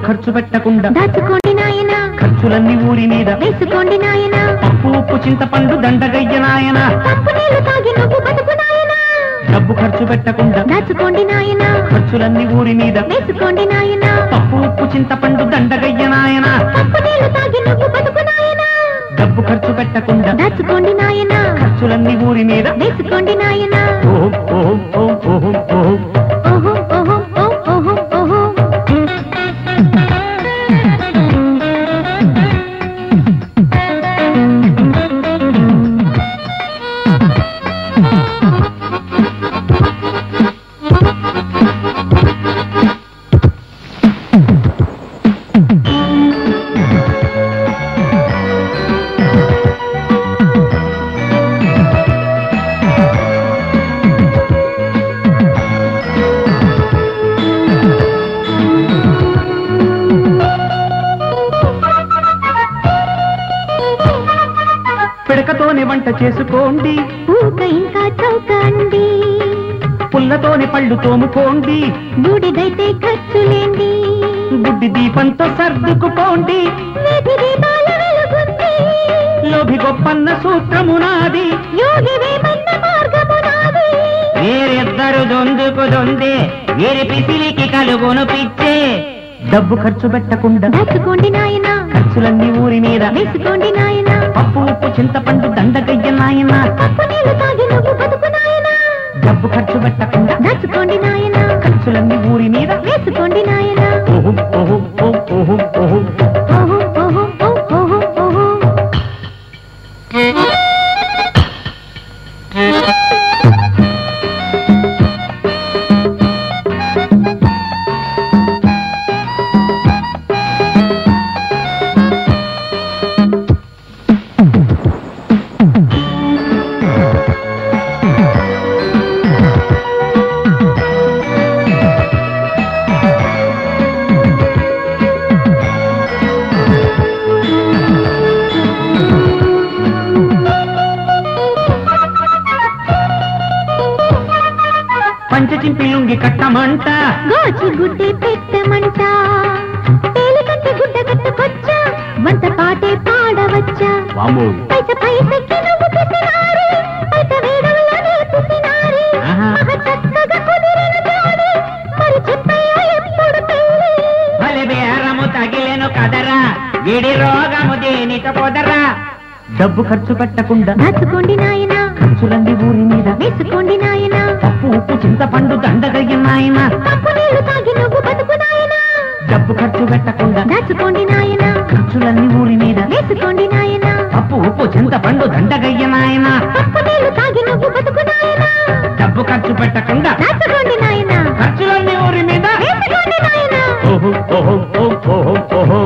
ఖర్చు పెట్టకుండా దాచుకోండి నాయనా, ఖర్చులన్నీ ఊరి మీద వేసుకోండి నాయనా, పప్పు ఉప్పు చింతపండు దండగయ్య నాయన, పప్పు నీళ్లు తాగి నువ్వు బతుకు నాయనా, డబ్బు ఖర్చు పెట్టకుండా దాచుకోండి నాయనా, ఖర్చులన్నీ ఊరి మీద వేసుకోండి నాయనా, పప్పు ఉప్పు చింతపండు దండగయ్య నాయన, పప్పు నీళ్లు తాగి నువ్వు బతుకు నాయనా, డబ్బు ఖర్చు పెట్టకుండా దాచుకోండి నాయనా, ఖర్చులన్నీ ఊరి మీద వేసుకోండి నాయనా. ఓహో ఓహో ఓహో ఓహో ఓహో ఓహో ఓహో ఓహో పిడకతోనే వంట చేసుకోండి, ఊక ఇంకా చౌకండి, పుల్లతోనే పళ్ళు తోముకోండి, బూడిదైతే ఖర్చులేండి, గుడ్డి దీపంతో సర్దుకుపోండి, వీధి దీపాల వెలుగుంది, లోభి గొప్పన్న సూత్రము నాది, యోగి వేమన్న మార్గము నాది. వీరిద్దరు దొందుకు దొందే, వీరి పిసిలికి కలుగును పిచ్చే. డబ్బు ఖర్చు పెట్టకుండా దాచుకోండి నాయనా, ఖర్చులన్నీ ఊరి మీద వేసుకోండి నాయనా, పప్పు ఉప్పు చింతపండు దండగయ్య నాయన, పప్పు నీళ్లు తాగి నువ్వు బతుకు నాయనా, డబ్బు ఖర్చు పెట్టకుండా దాచుకోండి నాయనా, ఖర్చులన్నీ ఊరి మీద వేసుకోండి నాయనా. ఓహో ఓహో ఓహో ఓహో ఓహో ఓహో ఓహో ఓహో పంచచింపి లుంగి కట్టమంట, గోచి గుడ్డే పెట్టమంట, తేలికంటే గుడ్డ కట్టుకొచ్చా, వంట పాటే పాడవచ్చా, పైస పైసకి నువ్వు పిసినారి, పైస వేడవల్ల నేర్పిసినారి, ఆహా. మహా చక్కగా కుదిరిన జోడి, మరి చెప్పయ్యా ఎప్పుడు పెళ్ళి. భలే బేరము తగిలేను కదరా, విడి రోగము దేనిక పొదరా. డబ్బు ఖర్చు పెట్టకుండా దాచుకోండి నాయనా, ఖర్చులన్నీ ఊరి మీద వేసుకోండి నాయనా, పప్పు ఉప్పు చింతపండు దండగయ్య నాయన, పప్పు నీళ్లు తాగి నువ్వు బతుకు నాయనా, డబ్బు ఖర్చు పెట్టకుండా దాచుకోండి నాయనా, ఖర్చులన్నీ ఊరి మీద వేసుకోండి నాయనా, పప్పు ఉప్పు చింతపండు దండగయ్య నాయన, పప్పు నీళ్లు తాగి నువ్వు బతుకు నాయనా, డబ్బు ఖర్చు పెట్టకుండా దాచుకోండి నాయనా, ఖర్చులన్నీ ఊరి మీద వేసుకోండి నాయనా. ఓహో ఓహో ఓహో ఓహో